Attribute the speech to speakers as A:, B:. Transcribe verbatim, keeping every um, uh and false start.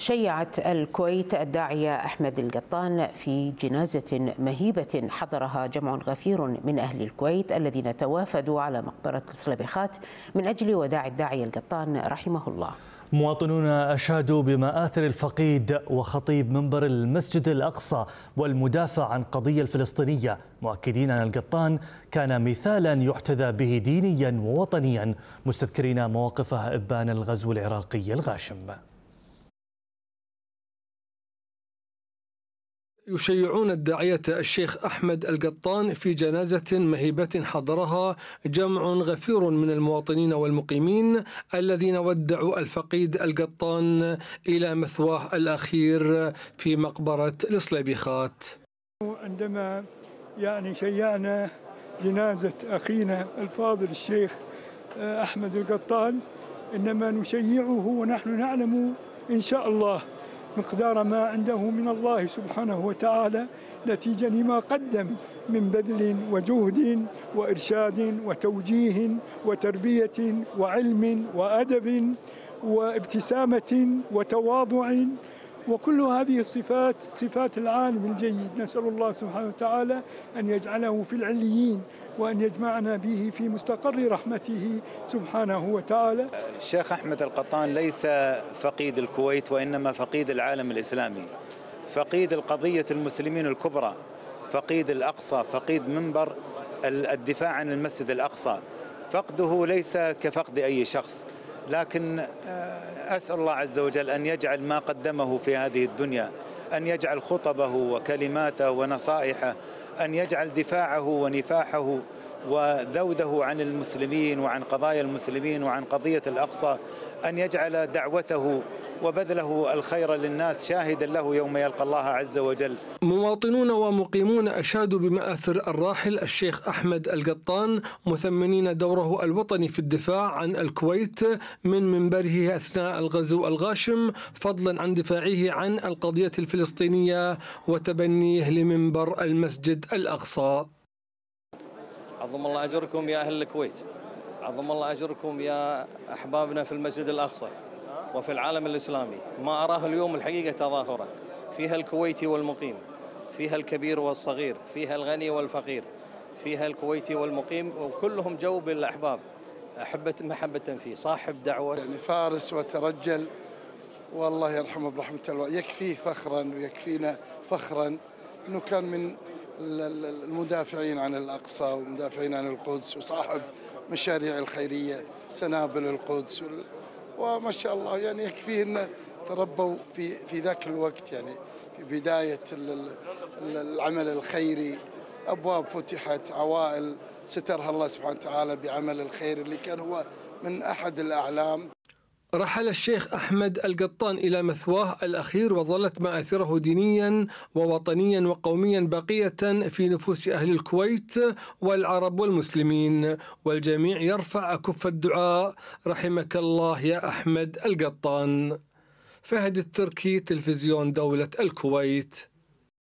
A: شيعت الكويت الداعية أحمد القطان في جنازة مهيبة حضرها جمع غفير من أهل الكويت الذين توافدوا على مقبرة الصليبيخات من أجل وداع الداعية القطان رحمه الله.
B: مواطنون أشادوا بمآثر الفقيد وخطيب منبر المسجد الأقصى والمدافع عن قضية الفلسطينية، مؤكدين أن القطان كان مثالا يحتذى به دينيا ووطنيا، مستذكرين مواقفه إبان الغزو العراقي الغاشم.
C: يشيعون الداعية الشيخ أحمد القطان في جنازة مهيبة حضرها جمع غفير من المواطنين والمقيمين الذين ودعوا الفقيد القطان إلى مثواه الأخير في مقبرة الصليبيخات.
D: عندما يعني شيعنا جنازة أخينا الفاضل الشيخ أحمد القطان، إنما نشيعه ونحن نعلم إن شاء الله مقدار ما عنده من الله سبحانه وتعالى نتيجة لما قدم من بذل وجهد وإرشاد وتوجيه وتربية وعلم وأدب وابتسامة وتواضع، وكل هذه الصفات صفات العالم الجيد. نسأل الله سبحانه وتعالى أن يجعله في العليين وأن يجمعنا به في مستقر رحمته سبحانه وتعالى.
E: الشيخ أحمد القطان ليس فقيد الكويت وإنما فقيد العالم الإسلامي، فقيد القضية المسلمين الكبرى، فقيد الأقصى، فقيد منبر الدفاع عن المسجد الأقصى. فقده ليس كفقد أي شخص، لكن أسأل الله عز وجل أن يجعل ما قدمه في هذه الدنيا، أن يجعل خطبه وكلماته ونصائحه، أن يجعل دفاعه ونفاحه وذوده عن المسلمين وعن قضايا المسلمين وعن قضية الأقصى، أن يجعل دعوته وبذله الخير للناس شاهدا له يوم يلقى الله عز وجل.
C: مواطنون ومقيمون أشادوا بمآثر الراحل الشيخ أحمد القطان، مثمنين دوره الوطني في الدفاع عن الكويت من منبره أثناء الغزو الغاشم، فضلا عن دفاعه عن القضية الفلسطينية وتبنيه لمنبر المسجد الأقصى.
F: عظم الله أجركم يا أهل الكويت، عظم الله أجركم يا أحبابنا في المسجد الأقصى وفي العالم الإسلامي. ما أراه اليوم الحقيقة تظاهرة، فيها الكويتي والمقيم، فيها الكبير والصغير، فيها الغني والفقير، فيها الكويتي والمقيم، وكلهم جو بالأحباب، أحبة محبة فيه، صاحب دعوة،
G: يعني فارس وترجل، والله يرحمه برحمة الله. يكفيه فخرا ويكفينا فخرا أنه كان من المدافعين عن الأقصى ومدافعين عن القدس، وصاحب مشاريع الخيرية سنابل القدس، وما شاء الله يعني يكفيه أنه تربوا في في ذاك الوقت، يعني في بداية العمل الخيري، أبواب فتحت، عوائل سترها الله سبحانه وتعالى بعمل الخير اللي كان هو من أحد الأعلام.
C: رحل الشيخ أحمد القطان إلى مثواه الأخير، وظلت مآثره دينيا ووطنيا وقوميا باقية في نفوس أهل الكويت والعرب والمسلمين، والجميع يرفع أكف الدعاء رحمك الله يا أحمد القطان. فهد التركي، تلفزيون دولة الكويت.